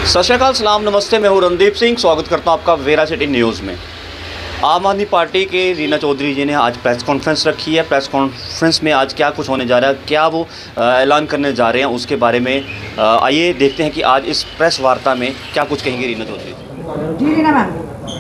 सत श्री अकाल, सलाम, नमस्ते। मैं हूं रणदीप सिंह। स्वागत करता हूं आपका वेरा सिटी न्यूज़ में। आम आदमी पार्टी के रीना चौधरी जी ने आज प्रेस कॉन्फ्रेंस रखी है। प्रेस कॉन्फ्रेंस में आज क्या कुछ होने जा रहा है, क्या वो ऐलान करने जा रहे हैं, उसके बारे में आइए देखते हैं कि आज इस प्रेस वार्ता में क्या कुछ कहेंगे रीना चौधरी जी। रीना मैम,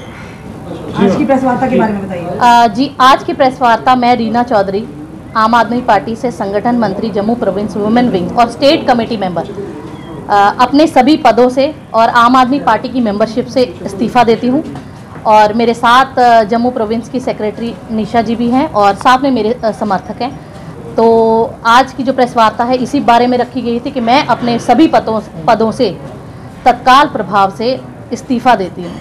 आज की प्रेस वार्ता के बारे में बताइए। जी, आज की प्रेस वार्ता मैं रीना चौधरी, आम आदमी पार्टी से संगठन मंत्री जम्मू प्रोविंस वुमेन विंग और स्टेट कमेटी मेंबर, अपने सभी पदों से और आम आदमी पार्टी की मेंबरशिप से इस्तीफ़ा देती हूं। और मेरे साथ जम्मू प्रोविंस की सेक्रेटरी निशा जी भी हैं और साथ में मेरे समर्थक हैं। तो आज की जो प्रेस वार्ता है इसी बारे में रखी गई थी कि मैं अपने सभी पदों से तत्काल प्रभाव से इस्तीफ़ा देती हूँ।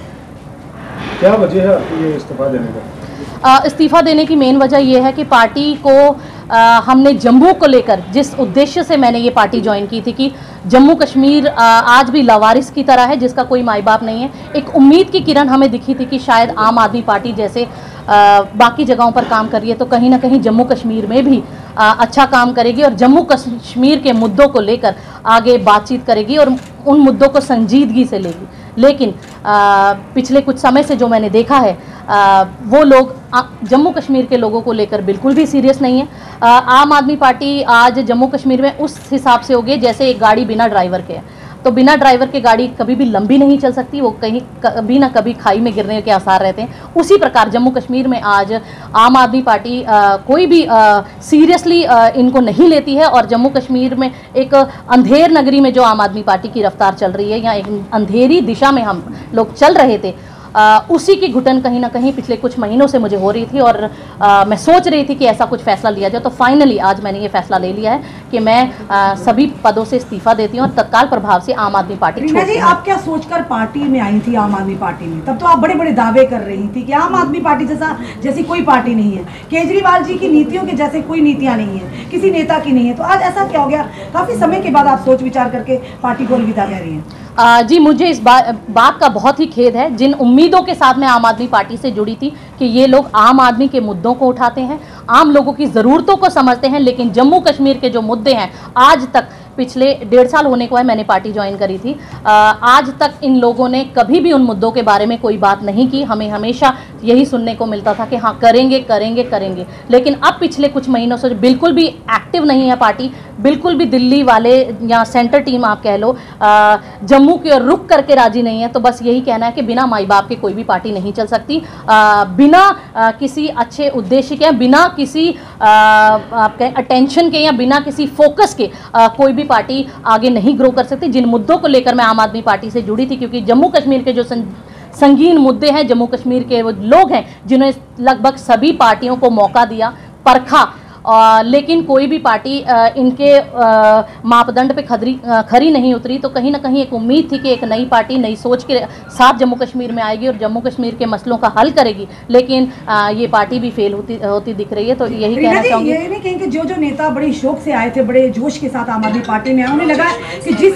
क्या वजह है आपको ये इस्तीफा देने का? इस्तीफ़ा देने की मेन वजह यह है कि पार्टी को हमने जम्मू को लेकर जिस उद्देश्य से मैंने ये पार्टी ज्वाइन की थी कि जम्मू कश्मीर आज भी लावारिस की तरह है, जिसका कोई माई बाप नहीं है। एक उम्मीद की किरण हमें दिखी थी कि शायद आम आदमी पार्टी जैसे बाकी जगहों पर काम कर रही है तो कहीं ना कहीं जम्मू कश्मीर में भी अच्छा काम करेगी और जम्मू कश्मीर के मुद्दों को लेकर आगे बातचीत करेगी और उन मुद्दों को संजीदगी से लेगी। लेकिन पिछले कुछ समय से जो मैंने देखा है, वो लोग जम्मू कश्मीर के लोगों को लेकर बिल्कुल भी सीरियस नहीं है। आम आदमी पार्टी आज जम्मू कश्मीर में उस हिसाब से होगी जैसे एक गाड़ी बिना ड्राइवर के है। तो बिना ड्राइवर के गाड़ी कभी भी लंबी नहीं चल सकती, वो कहीं कभी ना कभी खाई में गिरने के आसार रहते हैं। उसी प्रकार जम्मू कश्मीर में आज आम आदमी पार्टी कोई भी सीरियसली इनको नहीं लेती है और जम्मू कश्मीर में एक अंधेर नगरी में जो आम आदमी पार्टी की रफ्तार चल रही है या एक अंधेरी दिशा में हम लोग चल रहे थे, उसी की घुटन कहीं ना कहीं पिछले कुछ महीनों से मुझे हो रही थी और मैं सोच रही थी कि ऐसा कुछ फैसला लिया जाए। तो फाइनली आज मैंने ये फैसला ले लिया है कि मैं सभी पदों से इस्तीफा देती हूँ और तत्काल प्रभाव से आम आदमी पार्टी छोड़ती हूँ। जी, आप क्या सोचकर पार्टी में आई थी आम आदमी पार्टी में? तब तो आप बड़े बड़े दावे कर रही थी कि आम आदमी पार्टी जैसी कोई पार्टी नहीं है, केजरीवाल जी की नीतियों के जैसे कोई नीतियाँ नहीं है, किसी नेता की नहीं है। तो आज ऐसा क्या हो गया? काफी समय के बाद आप सोच विचार करके पार्टी को अलविदा कह रही हैं। जी, मुझे इस बात का बहुत ही खेद है। जिन उम्मीदों के साथ मैं आम आदमी पार्टी से जुड़ी थी कि ये लोग आम आदमी के मुद्दों को उठाते हैं, आम लोगों की ज़रूरतों को समझते हैं, लेकिन जम्मू कश्मीर के जो मुद्दे हैं आज तक, पिछले 1.5 साल होने को है मैंने पार्टी ज्वाइन करी थी, आज तक इन लोगों ने कभी भी उन मुद्दों के बारे में कोई बात नहीं की। हमें हमेशा यही सुनने को मिलता था कि हाँ करेंगे करेंगे करेंगे। लेकिन अब पिछले कुछ महीनों से बिल्कुल भी एक्टिव नहीं है पार्टी, बिल्कुल भी दिल्ली वाले या सेंटर टीम आप कह लो जम्मू की ओर रुक करके राजी नहीं है। तो बस यही कहना है कि बिना माई बाप के कोई भी पार्टी नहीं चल सकती, बिना किसी अच्छे उद्देश्य के, बिना किसी आपके अटेंशन के या बिना किसी फोकस के कोई भी पार्टी आगे नहीं ग्रो कर सकती। जिन मुद्दों को लेकर मैं आम आदमी पार्टी से जुड़ी थी, क्योंकि जम्मू कश्मीर के जो संगीन मुद्दे हैं, जम्मू कश्मीर के वो लोग हैं जिन्होंने लगभग सभी पार्टियों को मौका दिया, परखा, लेकिन कोई भी पार्टी इनके मापदंड पे खरी नहीं उतरी। तो कहीं ना कहीं एक उम्मीद थी कि एक नई पार्टी नई सोच के साथ जम्मू कश्मीर में आएगी और जम्मू कश्मीर के मसलों का हल करेगी, लेकिन ये पार्टी भी फेल होती दिख रही है। तो यही कहना चाहूँगी। ये नहीं कहेंगे जो नेता बड़े शौक से आए थे, बड़े जोश के साथ आम आदमी पार्टी में आए, उन्हें लगा कि जिस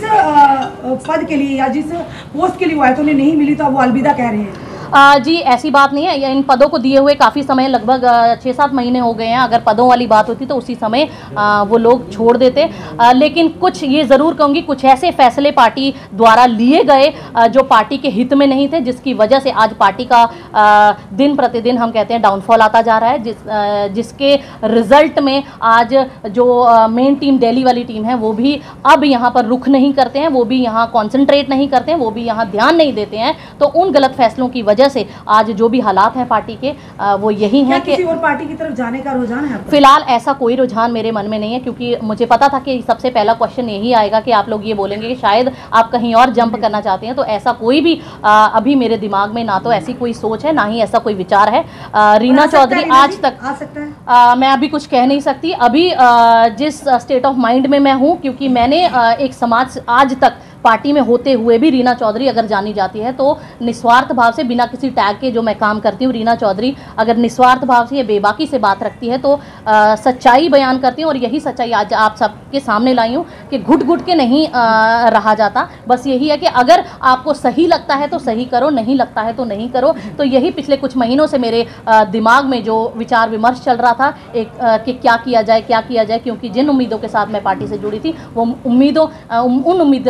पद के लिए या जिस पोस्ट के लिए वो आए तो उन्हें नहीं मिली, तो अब वो अलविदा कह रहे हैं। जी, ऐसी बात नहीं है। इन पदों को दिए हुए काफ़ी समय, लगभग 6-7 महीने हो गए हैं। अगर पदों वाली बात होती तो उसी समय वो लोग छोड़ देते। लेकिन कुछ ये ज़रूर कहूँगी, कुछ ऐसे फैसले पार्टी द्वारा लिए गए जो पार्टी के हित में नहीं थे, जिसकी वजह से आज पार्टी का दिन प्रतिदिन हम कहते हैं डाउनफॉल आता जा रहा है, जिसके रिजल्ट में आज जो मेन टीम दिल्ली वाली टीम है वो भी अब यहाँ पर रुख नहीं करते हैं, वो भी यहाँ कॉन्सेंट्रेट नहीं करते हैं, वो भी यहाँ ध्यान नहीं देते हैं। तो उन गलत फैसलों की वजह से आज जो भी हालात हैं पार्टी के वो यही हैं कि किसी और पार्टी की तरफ जाने का रुझान है? फिलहाल ऐसा कोई रुझान मेरे मन में नहीं है, क्योंकि मुझे पता था कि सबसे पहला क्वेश्चन यही आएगा कि आप लोग ये बोलेंगे कि शायद आप कहीं और जंप करना चाहते हैं। तो ऐसा कोई भी अभी मेरे दिमाग में ना तो ऐसी कोई सोच है, ना ही ऐसा कोई विचार है। रीना चौधरी आज तक आ सकता है। मैं अभी कुछ कह नहीं सकती। अभी जिस स्टेट ऑफ माइंड में मैं हूँ, क्योंकि मैंने एक समाज आज तक पार्टी में होते हुए भी रीना चौधरी अगर जानी जाती है तो निस्वार्थ भाव से, बिना किसी टैग के जो मैं काम करती हूँ, रीना चौधरी अगर निस्वार्थ भाव से या बेबाकी से बात रखती है तो सच्चाई बयान करती हूँ। और यही सच्चाई आज आप सबके सामने लाई हूँ कि घुट घुट के नहीं रहा जाता। बस यही है कि अगर आपको सही लगता है तो सही करो, नहीं लगता है तो नहीं करो। तो यही पिछले कुछ महीनों से मेरे दिमाग में जो विचार विमर्श चल रहा था कि क्या किया जाए, क्योंकि जिन उम्मीदों के साथ मैं पार्टी से जुड़ी थी वो उन उम्मीदों पर पार्टी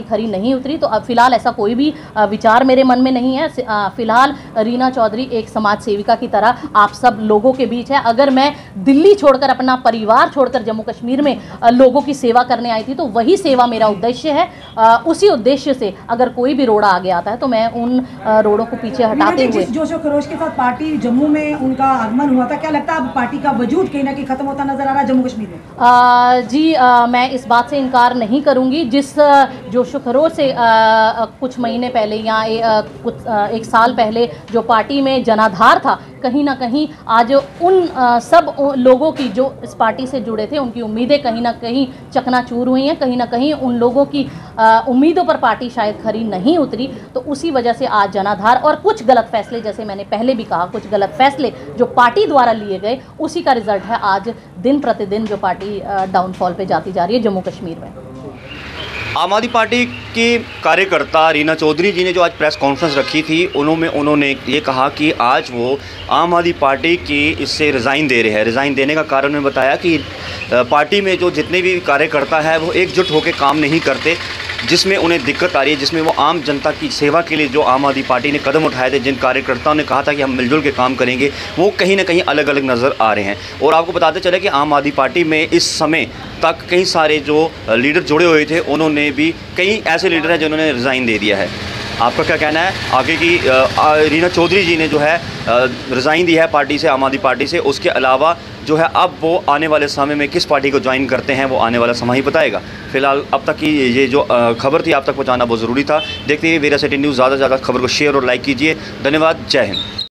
पार्टी खरी नहीं उतरी। तो अब फिलहाल ऐसा कोई भी विचार मेरे मन में नहीं है। फिलहाल रीना चौधरी एक समाज सेविका की तरह आप सब लोगों के बीच है। अगर मैं दिल्ली छोड़कर, अपना परिवार छोड़कर जम्मू कश्मीर में लोगों की सेवा करने आई थी तो वही सेवा मेरा उद्देश्य है। उसी उद्देश्य से अगर कोई भी रोड़ा आगे आता है तो मैं उन रोड़ों को पीछे हटाते हुए, जिस जोशो खरोश के साथ पार्टी जम्मू में उनका आगमन हुआ था, क्या लगता है अब पार्टी का वजूद कहीं ना कहीं खत्म होता नजर आ रहा है जम्मू कश्मीर में? जी मैं इस बात से इनकार नहीं करूंगी। जिस जोशो खरोश से कुछ महीने पहले या एक साल पहले जो पार्टी में जनाधार था, कहीं ना कहीं आज उन सब लोगों की जो इस पार्टी से जुड़े थे उनकी उम्मीदें कहीं ना कहीं चकनाचूर हुई हैं। कहीं ना कहीं उन लोगों की उम्मीदों पर पार्टी शायद खरी नहीं उतरी। तो उसी वजह से आज जनाधार और कुछ गलत फैसले, जैसे मैंने पहले भी कहा, कुछ गलत फैसले जो पार्टी द्वारा लिए गए, उसी का रिजल्ट है आज दिन प्रतिदिन जो पार्टी डाउनफॉल पे जाती जा रही है जम्मू कश्मीर में। आम आदमी पार्टी के कार्यकर्ता रीना चौधरी जी ने जो आज प्रेस कॉन्फ्रेंस रखी थी, उन्होंने ये कहा कि आज वो आम आदमी पार्टी की इससे रिज़ाइन दे रहे हैं। रिज़ाइन देने का कारण उन्होंने बताया कि पार्टी में जो जितने भी कार्यकर्ता हैं वो एकजुट होकर काम नहीं करते, जिसमें उन्हें दिक्कत आ रही है, जिसमें वो आम जनता की सेवा के लिए जो आम आदमी पार्टी ने कदम उठाए थे, जिन कार्यकर्ताओं ने कहा था कि हम मिलजुल के काम करेंगे, वो कहीं ना कहीं अलग अलग नज़र आ रहे हैं। और आपको बताते चले कि आम आदमी पार्टी में इस समय तक कई सारे जो लीडर जुड़े हुए थे, उन्होंने भी कई ऐसे लीडर हैं जिन्होंने रिज़ाइन दे दिया है। आपका क्या कहना है आगे की? रीना चौधरी जी ने जो है रिज़ाइन दी है पार्टी से, आम आदमी पार्टी से। उसके अलावा जो है अब वो आने वाले समय में किस पार्टी को ज्वाइन करते हैं वो आने वाला समय ही बताएगा। फिलहाल अब तक की ये जो खबर थी आप तक पहुंचाना बहुत ज़रूरी था। देखते रहिए वेरा सिटी न्यूज़। ज़्यादा से ज़्यादा खबर को शेयर और लाइक कीजिए। धन्यवाद। जय हिंद।